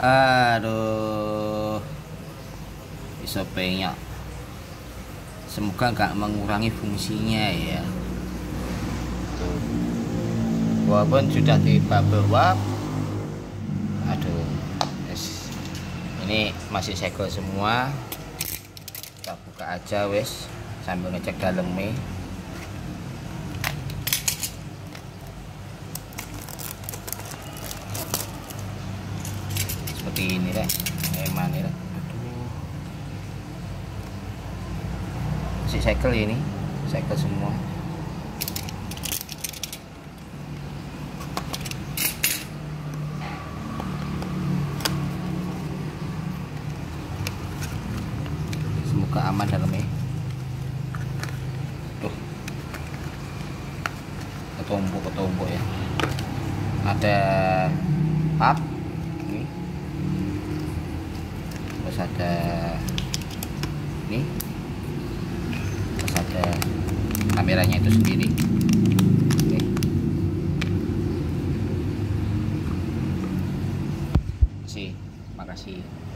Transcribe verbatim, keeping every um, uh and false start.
Aduh, bisa penyok. Semoga nggak mengurangi fungsinya ya. Tuh. Walaupun sudah di bubble wrap. Aduh, yes. Ini masih segel semua. Kita buka aja wes sambil ngecek dalamnya. Seperti ini deh, emang ini deh. Aduh, masih segel ini, segel semua. Semoga aman dalamnya. Tuh, ketumbuk ketumbuk ya. Ada pap ini, terus ada ini, terus ada kameranya itu sendiri. Oke. Makasih, makasih.